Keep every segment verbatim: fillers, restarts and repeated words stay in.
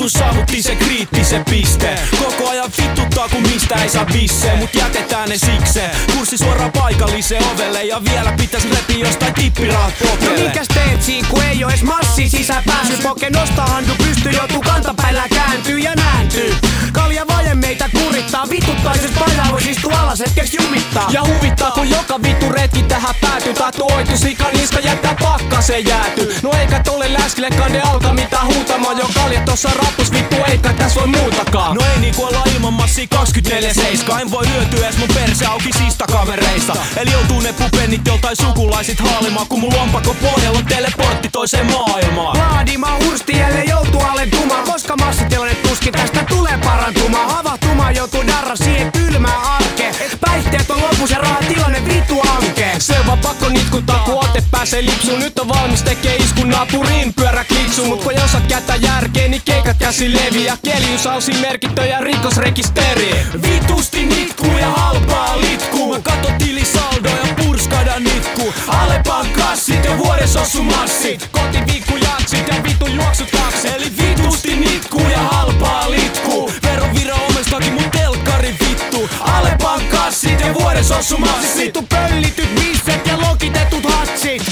Vittutus saavutti se kriittisen pisteen. Koko ajan vittuttaa kun mistä ei saa bisseen, mut jätetään ne sikseen. Kurssi suoraan paikalliseen ovelle ja vielä pitäis repiä jostain tippirahat popelle. No mikäs teet siin kun ei oo ees massi sisään pääsy? Poke nostaa handu pystyy, joutuu kantapäillä kääntyy ja nääntyy. Kalja vaje meitä kurittaa, vituttaa jos painaa vois istua alas hetkeks jumittaa. Ja huvittaa kun joka vittu retki tähän päätyy. Tatuoitu sikaniska jättää pakkaseen jääty. No eikä tolle läskillekaan ne alka mitään huutamaan. Jo kalja tossa rappus vittu eikä täs voi muutakaan. No ei niinku olla ilman massia kaksikymmentäneljä seitsemän. En voi hyötyä ees mun perse auki sistakavereista. Eli joutuu ne pupennit joltain sukulaisit haalimaan, kun mun lompakon pohjalla on teleportti toiseen maailmaan. Laadimaan hursti ellei joutuu alentumaan, koska massatilanne tuskin tästä tulee parantumaan. Havahtumaan joutuu darra siihen kylmään arkeen. Päihteet on lopus ja rahatilanne vittu ankee. Se on vaan pakko nitkuttaa kun ote pääsee lipsuun. Nyt on valmis tekee iskun naapuriin pyörä kliksuu. Mut kun ei osaa käyttää järkeä niin keikat käsi leviä. Keliusausi merkittöjä rikosrekisteriin. Vitusti nitkuu ja halpaa litkuu. Mä katon tilisaldo ja purskadan nitku. Alepan kassit ja vuodessa ossu massit. Kotiviikku jatsit ja vittu juoksutaksit. Eli vitusti nitkuu ja halpaa litkuu. Verovira omestakin mun telkkari vittu. Alepan kassit ja vuodessa ossu massit. Vittu pöllityt bisset ja lokitetut hatsit.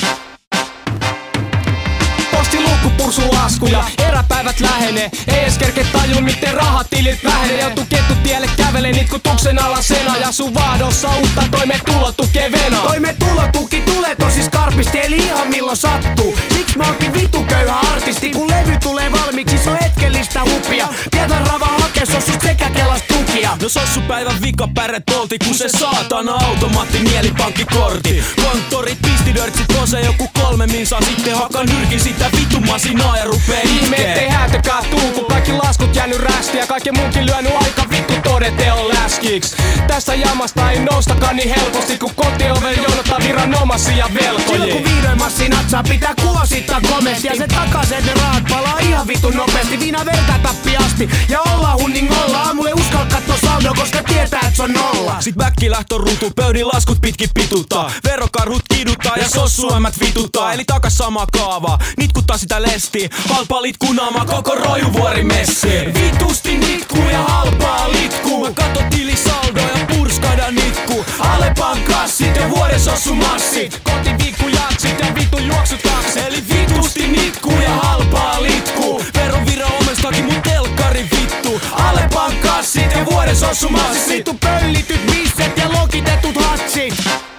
Postilukku pursuu laskuja, eräpäivät lähenee. Ei ees kerke tajun miten rahatilit vähenee. Joutuu kettutielle kävelee nitkutuksen alasena. Ja sun vaadossa uutta toimeentulotukee venaa. Toimeentulotuki tulee tosi skarpisti eli ihan milloin sattuu. Siks mä oonkin vitu köyhä artisti. Kun levy tulee valmiiksi se on hetkellistä hupia. Tietän rava hakes ossut sekä kelas tukia. No sossupäivän vikapäret polti kun se saatana automaatti mielipankkikortti. Konttorit pistidörtsit kose joku kolme minsaa sitten hakan nyrkin sitä vittu masinaa ja rupee Ihme ettei itkee. häätökään tuu kun kaikki laskut jäänyt rästiä. Kaikki muunkin lyönyt aika vittu todenteon läskiks. Tästä jamasta ei noustakaan niin helposti kun kotioven jonotaan viranomaisia velkojia. Silloin kun vihdoin massi natsaa pitää kuosittaa komesti. Ja se takas et ne rahat palaa ihan vittu nopeasti. Viina vertaa tappi asti ja ollaan hunningolla. Aamulle uskal kattoo saldo koska tietää et se on nolla. Sit bäkki lähtö ruutu, pöydin laskut pitkin pituttaa. Verokarhut kiduttaa ja sossuemät vituttaa. Eli takas samaa kaavaa, nitkuttaa sitä lestiä. Halpaa litku naamaa koko rojuvuori messiin. Vitusti nitkuu ja halpaa litkuu. Mä katon tilisaldo ja purskadan nitku. Alepan kassit ja vuodessa ossu massit. Kotiviikku jatsit ja vittu juoksutaksit. Eli vitusti nitkuu ja halpaa litkuu. Verovira omestakin mun telkkari vittu. Alepan kassit ja vuodessa ossu massit. Vittu pöllityt bisset ja lokitetut hatsit.